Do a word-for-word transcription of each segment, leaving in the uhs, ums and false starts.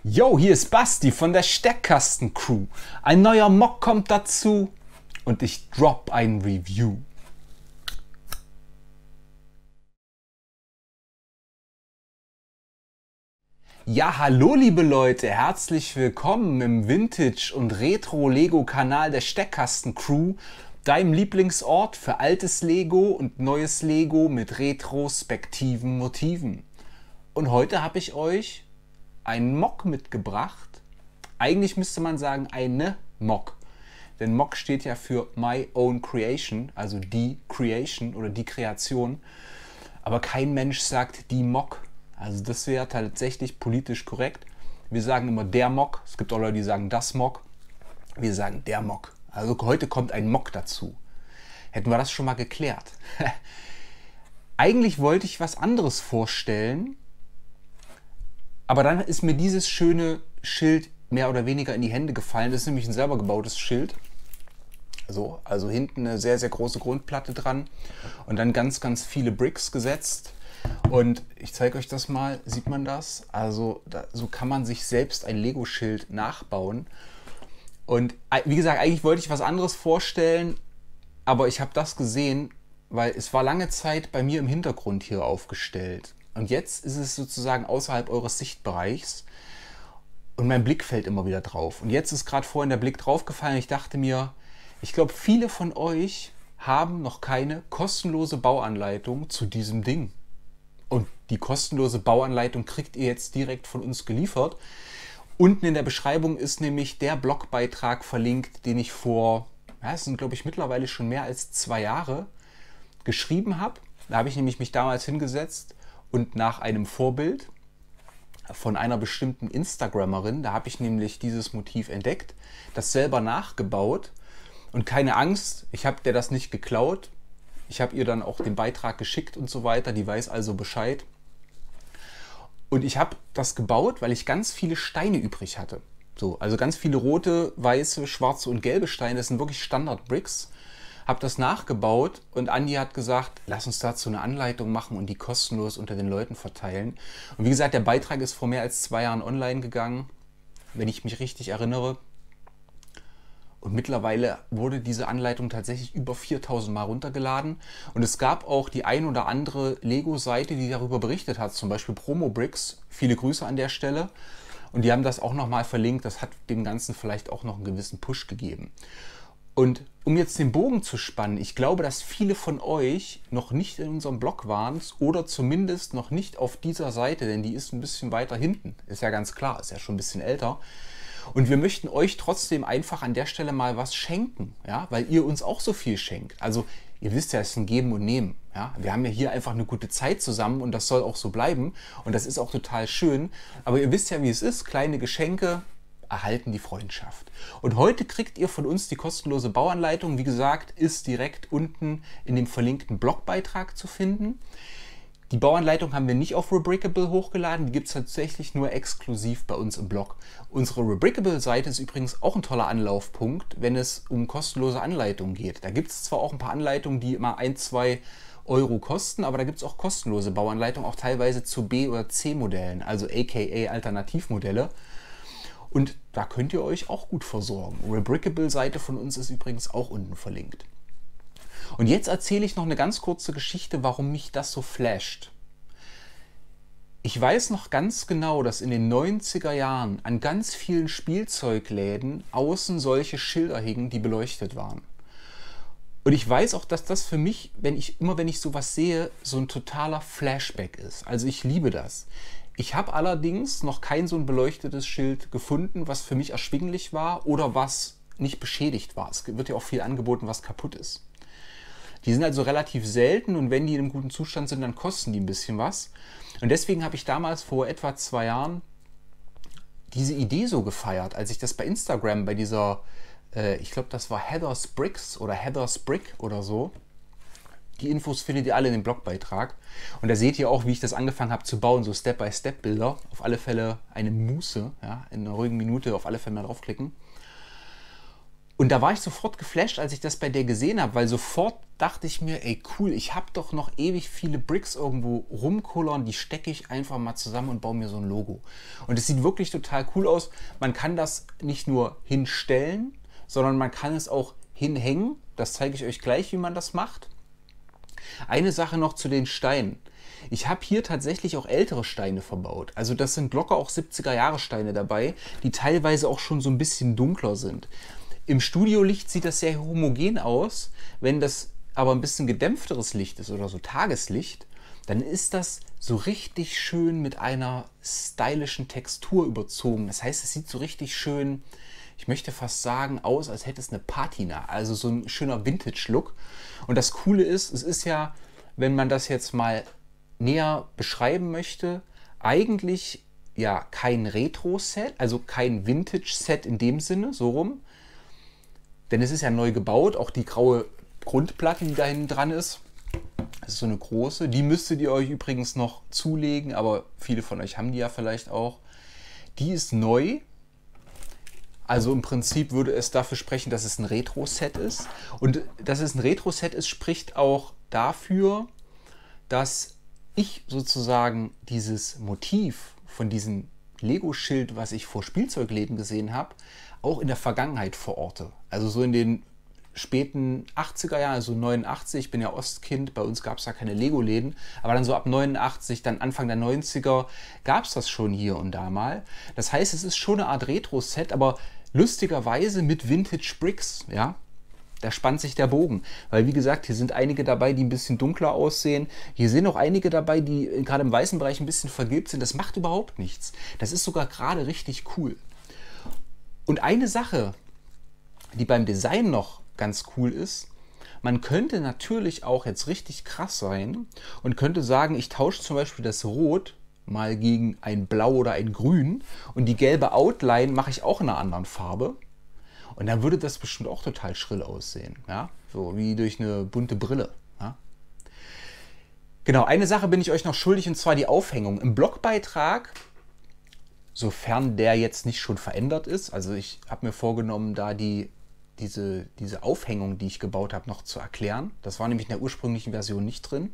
Yo, hier ist Basti von der Steckkasten-Crew. Ein neuer Mock kommt dazu und ich drop ein Review. Ja, hallo liebe Leute, herzlich willkommen im Vintage- und Retro-Lego-Kanal der Steckkasten-Crew, deinem Lieblingsort für altes Lego und neues Lego mit retrospektiven Motiven. Und heute habe ich euch einen Mock mitgebracht. Eigentlich müsste man sagen eine Mock, denn Mock steht ja für My Own Creation, also die Creation oder die Kreation, aber kein Mensch sagt die Mock. Also das wäre tatsächlich politisch korrekt. Wir sagen immer der Mock. Es gibt auch Leute, die sagen das Mock. Wir sagen der Mock. Also heute kommt ein Mock dazu. Hätten wir das schon mal geklärt. Eigentlich wollte ich was anderes vorstellen, aber dann ist mir dieses schöne Schild mehr oder weniger in die Hände gefallen. Das ist nämlich ein selber gebautes Schild. So, also hinten eine sehr, sehr große Grundplatte dran und dann ganz, ganz viele Bricks gesetzt. Und ich zeige euch das mal, sieht man das? Also da, so kann man sich selbst ein Lego-Schild nachbauen. Und wie gesagt, eigentlich wollte ich was anderes vorstellen, aber ich habe das gesehen, weil es war lange Zeit bei mir im Hintergrund hier aufgestellt. Und jetzt ist es sozusagen außerhalb eures Sichtbereichs und mein Blick fällt immer wieder drauf. Und jetzt ist gerade vorhin der Blick drauf gefallen. Ich dachte mir, ich glaube, viele von euch haben noch keine kostenlose Bauanleitung zu diesem Ding. Und die kostenlose Bauanleitung kriegt ihr jetzt direkt von uns geliefert. Unten in der Beschreibung ist nämlich der Blogbeitrag verlinkt, den ich vor, ja, es sind glaube ich mittlerweile schon mehr als zwei Jahre geschrieben habe. Da habe ich nämlich mich damals hingesetzt und nach einem Vorbild von einer bestimmten Instagrammerin, da habe ich nämlich dieses Motiv entdeckt, das selber nachgebaut. Und keine Angst, ich habe der das nicht geklaut. Ich habe ihr dann auch den Beitrag geschickt und so weiter, die weiß also Bescheid. Und ich habe das gebaut, weil ich ganz viele Steine übrig hatte. So, also ganz viele rote, weiße, schwarze und gelbe Steine, das sind wirklich Standard-Bricks. Habe das nachgebaut und Andi hat gesagt, lass uns dazu eine Anleitung machen und die kostenlos unter den Leuten verteilen. Und wie gesagt, der Beitrag ist vor mehr als zwei Jahren online gegangen, wenn ich mich richtig erinnere. Und mittlerweile wurde diese Anleitung tatsächlich über viertausend Mal runtergeladen. Und es gab auch die ein oder andere Lego-Seite, die darüber berichtet hat, zum Beispiel Promo Bricks. Viele Grüße an der Stelle. Und die haben das auch nochmal verlinkt. Das hat dem Ganzen vielleicht auch noch einen gewissen Push gegeben. Und um jetzt den Bogen zu spannen, ich glaube, dass viele von euch noch nicht in unserem Blog waren oder zumindest noch nicht auf dieser Seite, denn die ist ein bisschen weiter hinten. Ist ja ganz klar, ist ja schon ein bisschen älter. Und wir möchten euch trotzdem einfach an der Stelle mal was schenken, ja, weil ihr uns auch so viel schenkt. Also ihr wisst ja, es ist ein Geben und Nehmen. Ja. Wir haben ja hier einfach eine gute Zeit zusammen und das soll auch so bleiben. Und das ist auch total schön. Aber ihr wisst ja, wie es ist. Kleine Geschenke erhalten die Freundschaft. Und heute kriegt ihr von uns die kostenlose Bauanleitung. Wie gesagt, ist direkt unten in dem verlinkten Blogbeitrag zu finden. Die Bauanleitung haben wir nicht auf Rebrickable hochgeladen, die gibt es tatsächlich nur exklusiv bei uns im Blog. Unsere Rebrickable-Seite ist übrigens auch ein toller Anlaufpunkt, wenn es um kostenlose Anleitungen geht. Da gibt es zwar auch ein paar Anleitungen, die immer ein, zwei Euro kosten, aber da gibt es auch kostenlose Bauanleitungen, auch teilweise zu B- oder C-Modellen, also aka Alternativmodelle. Und da könnt ihr euch auch gut versorgen. Rebrickable-Seite von uns ist übrigens auch unten verlinkt. Und jetzt erzähle ich noch eine ganz kurze Geschichte, warum mich das so flasht. Ich weiß noch ganz genau, dass in den neunziger Jahren an ganz vielen Spielzeugläden außen solche Schilder hingen, die beleuchtet waren. Und ich weiß auch, dass das für mich, wenn ich, immer wenn ich sowas sehe, so ein totaler Flashback ist. Also ich liebe das. Ich habe allerdings noch kein so ein beleuchtetes Schild gefunden, was für mich erschwinglich war oder was nicht beschädigt war. Es wird ja auch viel angeboten, was kaputt ist. Die sind also relativ selten und wenn die in einem guten Zustand sind, dann kosten die ein bisschen was. Und deswegen habe ich damals vor etwa zwei Jahren diese Idee so gefeiert, als ich das bei Instagram, bei dieser, äh, ich glaube, das war Heather's Bricks oder Heather's Brick oder so. Die Infos findet ihr alle in dem Blogbeitrag. Und da seht ihr auch, wie ich das angefangen habe zu bauen, so Step-by-Step-Bilder. Auf alle Fälle eine Muße, ja, in einer ruhigen Minute auf alle Fälle mal draufklicken. Und da war ich sofort geflasht, als ich das bei der gesehen habe, weil sofort dachte ich mir, ey cool, ich habe doch noch ewig viele Bricks irgendwo rumkullern, die stecke ich einfach mal zusammen und baue mir so ein Logo. Und es sieht wirklich total cool aus. Man kann das nicht nur hinstellen, sondern man kann es auch hinhängen. Das zeige ich euch gleich, wie man das macht. Eine Sache noch zu den Steinen. Ich habe hier tatsächlich auch ältere Steine verbaut. Also das sind locker auch siebziger Jahre Steine dabei, die teilweise auch schon so ein bisschen dunkler sind. Im Studiolicht sieht das sehr homogen aus. Wenn das aber ein bisschen gedämpfteres Licht ist oder so Tageslicht, dann ist das so richtig schön mit einer stylischen Textur überzogen. Das heißt, es sieht so richtig schön, ich möchte fast sagen, aus, als hätte es eine Patina. Also so ein schöner Vintage-Look. Und das Coole ist, es ist ja, wenn man das jetzt mal näher beschreiben möchte, eigentlich ja kein Retro-Set, also kein Vintage-Set in dem Sinne, so rum. Denn es ist ja neu gebaut, auch die graue Grundplatte, die da hinten dran ist. Das ist so eine große. Die müsstet ihr euch übrigens noch zulegen, aber viele von euch haben die ja vielleicht auch. Die ist neu. Also im Prinzip würde es dafür sprechen, dass es ein Retro-Set ist. Und dass es ein Retro-Set ist, spricht auch dafür, dass ich sozusagen dieses Motiv von diesem Lego-Schild, was ich vor Spielzeugläden gesehen habe, auch in der Vergangenheit verorte. Also so in den späten achtziger Jahren, also neunundachtzig, ich bin ja Ostkind, bei uns gab es ja keine Lego-Läden, aber dann so ab neunundachtzig, dann Anfang der neunziger gab es das schon hier und da mal. Das heißt, es ist schon eine Art Retro-Set, aber lustigerweise mit Vintage Bricks, ja. Da spannt sich der Bogen, weil wie gesagt, hier sind einige dabei, die ein bisschen dunkler aussehen. Hier sind auch einige dabei, die gerade im weißen Bereich ein bisschen vergilbt sind. Das macht überhaupt nichts. Das ist sogar gerade richtig cool. Und eine Sache, die beim Design noch ganz cool ist, man könnte natürlich auch jetzt richtig krass sein und könnte sagen, ich tausche zum Beispiel das Rot mal gegen ein Blau oder ein Grün und die gelbe Outline mache ich auch in einer anderen Farbe. Und dann würde das bestimmt auch total schrill aussehen. Ja? So wie durch eine bunte Brille. Ja? Genau, eine Sache bin ich euch noch schuldig, und zwar die Aufhängung. Im Blogbeitrag, sofern der jetzt nicht schon verändert ist, also ich habe mir vorgenommen, da die, diese, diese Aufhängung, die ich gebaut habe, noch zu erklären. Das war nämlich in der ursprünglichen Version nicht drin.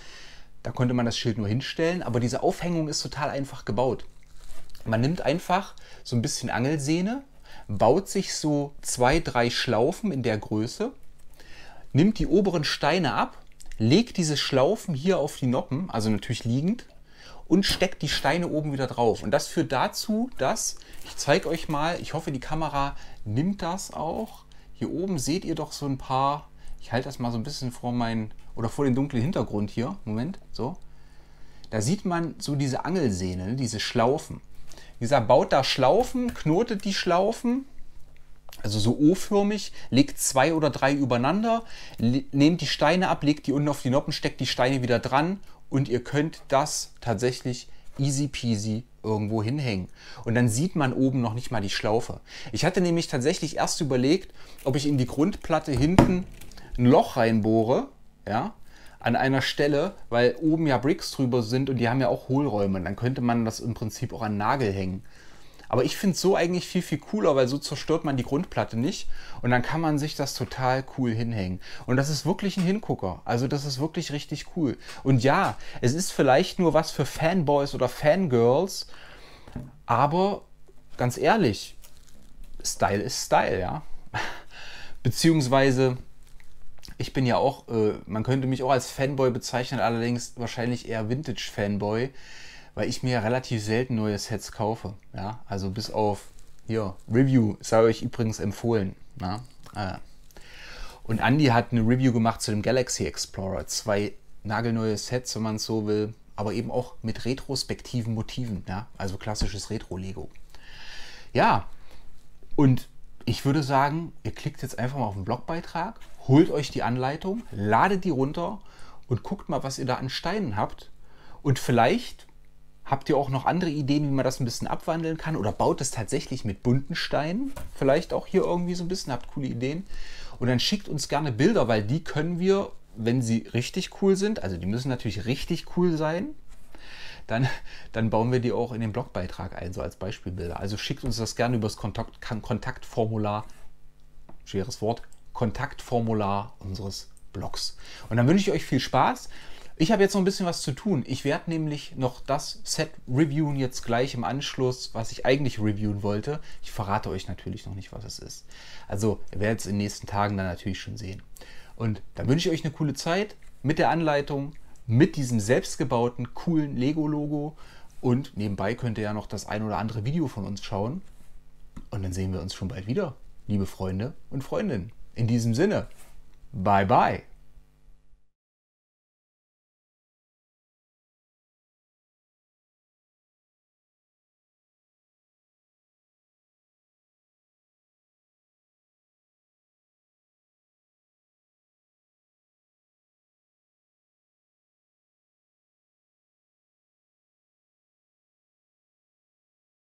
Da konnte man das Schild nur hinstellen, aber diese Aufhängung ist total einfach gebaut. Man nimmt einfach so ein bisschen Angelsehne, baut sich so zwei, drei Schlaufen in der Größe, nimmt die oberen Steine ab, legt diese Schlaufen hier auf die Noppen, also natürlich liegend, und steckt die Steine oben wieder drauf. Und das führt dazu, dass, ich zeige euch mal, ich hoffe, die Kamera nimmt das auch. Hier oben seht ihr doch so ein paar, ich halte das mal so ein bisschen vor meinen, oder vor den dunklen Hintergrund hier, Moment, so. Da sieht man so diese Angelsehne, diese Schlaufen. Wie gesagt, baut da Schlaufen, knotet die Schlaufen, also so O-förmig, legt zwei oder drei übereinander, nehmt die Steine ab, legt die unten auf die Noppen, steckt die Steine wieder dran und ihr könnt das tatsächlich easy peasy irgendwo hinhängen. Und dann sieht man oben noch nicht mal die Schlaufe. Ich hatte nämlich tatsächlich erst überlegt, ob ich in die Grundplatte hinten ein Loch reinbohre, ja, an einer Stelle, weil oben ja Bricks drüber sind und die haben ja auch Hohlräume. Dann könnte man das im Prinzip auch an den Nagel hängen. Aber ich finde es so eigentlich viel, viel cooler, weil so zerstört man die Grundplatte nicht und dann kann man sich das total cool hinhängen. Und das ist wirklich ein Hingucker. Also das ist wirklich richtig cool. Und ja, es ist vielleicht nur was für Fanboys oder Fangirls, aber ganz ehrlich, Style ist Style, ja. Beziehungsweise, ich bin ja auch, äh, man könnte mich auch als Fanboy bezeichnen, allerdings wahrscheinlich eher Vintage-Fanboy, weil ich mir ja relativ selten neue Sets kaufe. Ja? Also bis auf, hier, Review, sei euch übrigens empfohlen. Na? Ah. Und Andy hat eine Review gemacht zu dem Galaxy Explorer. Zwei nagelneue Sets, wenn man es so will, aber eben auch mit retrospektiven Motiven. Ja? Also klassisches Retro-Lego. Ja, und ich würde sagen, ihr klickt jetzt einfach mal auf den Blogbeitrag, holt euch die Anleitung, ladet die runter und guckt mal, was ihr da an Steinen habt. Und vielleicht habt ihr auch noch andere Ideen, wie man das ein bisschen abwandeln kann, oder baut es tatsächlich mit bunten Steinen. Vielleicht auch hier irgendwie so ein bisschen, habt coole Ideen. Und dann schickt uns gerne Bilder, weil die können wir, wenn sie richtig cool sind, also die müssen natürlich richtig cool sein, dann, dann bauen wir die auch in den Blogbeitrag ein, so als Beispielbilder. Also schickt uns das gerne über das Kontakt, Kontaktformular schweres Wort, Kontaktformular unseres Blogs. Und dann wünsche ich euch viel Spaß. Ich habe jetzt noch ein bisschen was zu tun. Ich werde nämlich noch das Set reviewen jetzt gleich im Anschluss, was ich eigentlich reviewen wollte. Ich verrate euch natürlich noch nicht, was es ist. Also ihr werdet es in den nächsten Tagen dann natürlich schon sehen. Und dann wünsche ich euch eine coole Zeit mit der Anleitung, mit diesem selbstgebauten, coolen Lego-Logo. Und nebenbei könnt ihr ja noch das ein oder andere Video von uns schauen. Und dann sehen wir uns schon bald wieder, liebe Freunde und Freundinnen. In diesem Sinne, bye bye.